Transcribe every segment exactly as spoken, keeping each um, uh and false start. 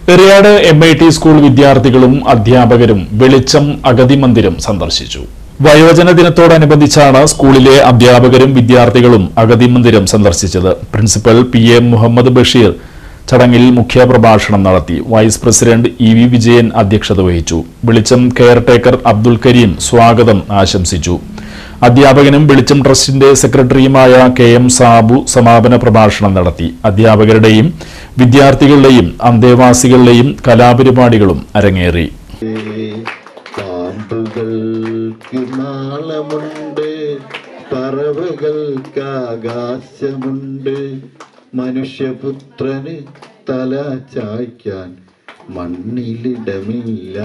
Eriyad M I T school വിദ്യാർത്ഥികളും അധ്യാപകരും വെളിച്ചം അഗതി മന്ദിരം സന്ദർശിച്ചു. വയോജന ദിനത്തോടനുബന്ധിച്ചാണ് സ്കൂളിലെ അധ്യാപകരും വിദ്യാർത്ഥികളും അഗതി മന്ദിരം സന്ദർശിച്ചത്. Principal P A Muhammad Basheer ചടങ്ങിൽ മുഖ്യപ്രഭാഷണം നടത്തി. Vice president E V Vijayan അധ്യക്ഷത വഹിച്ചു. വെളിച്ചം കെയർടേക്കർ അബ്ദുൽ കരീം സ്വാഗതം ആശംസിച്ചു. അധ്യാപകനും വെളിച്ചം ട്രസ്റ്റിന്റെ സെക്രട്ടറിയുമായ കെ എം സാബു സമാപന പ്രഭാഷണം നടത്തി. അധ്യാപകരുടെയും വിദ്യാർത്ഥികളുടെയും അന്തേവാസികളുടെയും കലാപരിപാടികളും അരങ്ങേറി. മനുഷ്യപുത്രന് തല ചായ്ക്കാൻ മണ്ണിലിടമില്ല.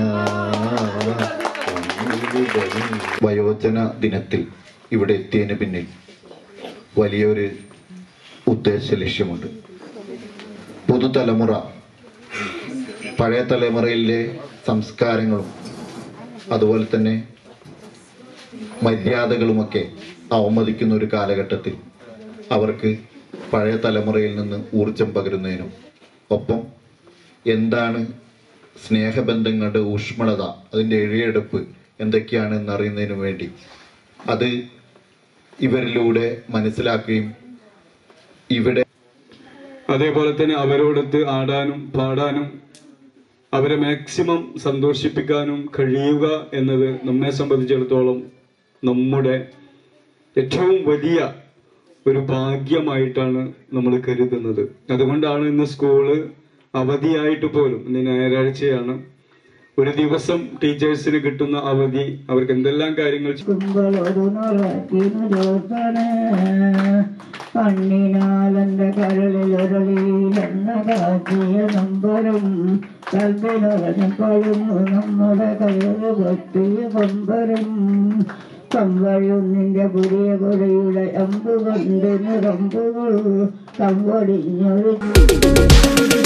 വയോജന ദിനത്തിൽ ഇവിടെ എത്തിയതിന് പിന്നിൽ വലിയൊരു ഉദ്ദേശ ലക്ഷ്യമുണ്ട്. പുതുതലമുറ പഴയ തലമുറയിലെ സംസ്കാരങ്ങളും അതുപോലെ തന്നെ മര്യാദകളുമൊക്കെ അവമതിക്കുന്ന ഒരു കാലഘട്ടത്തിൽ അവർക്ക് പഴയ തലമുറയിൽ നിന്ന് ഊർജം പകരുന്നതിനും ഒപ്പം എന്താണ് സ്നേഹബന്ധങ്ങളുടെ ഊഷ്മളത, അതിൻ്റെ എഴിയെടുപ്പ് എന്തൊക്കെയാണ് എന്നറിയുന്നതിനു വേണ്ടി അത് ഇവരിലൂടെ മനസ്സിലാക്കുകയും ഇവിടെ അതേപോലെ തന്നെ അവരോടൊത്ത് ആടാനും പാടാനും അവരെ മാക്സിമം സന്തോഷിപ്പിക്കാനും കഴിയുക എന്നത് നമ്മെ സംബന്ധിച്ചിടത്തോളം നമ്മുടെ ഏറ്റവും വലിയ ഒരു ഭാഗ്യമായിട്ടാണ് നമ്മൾ കരുതുന്നത്. അതുകൊണ്ടാണ് ഇന്ന് സ്കൂള് അവധിയായിട്ട് പോലും, ഇന്ന് ഞായറാഴ്ചയാണ്, ഒരു ദിവസം ടീച്ചേഴ്സിന് കിട്ടുന്ന അവധി അവർക്ക് എന്തെല്ലാം കാര്യങ്ങൾ കണ്ണിനാലെന്റെ കരളിലൊരളിയിലെണ്ണ കാറ്റിയ നമ്പരും കൽപ്പിലൊരഞ്ഞു നമ്മുടെ കയറ് പൊട്ടിയ കൊമ്പരും കമ്പഴൊന്നിന്റെ പുതിയ കൊടിയുടെ അമ്പ് കൊണ്ടിന് കമ്പുകൾ കമ്പടിഞ്ഞൊരു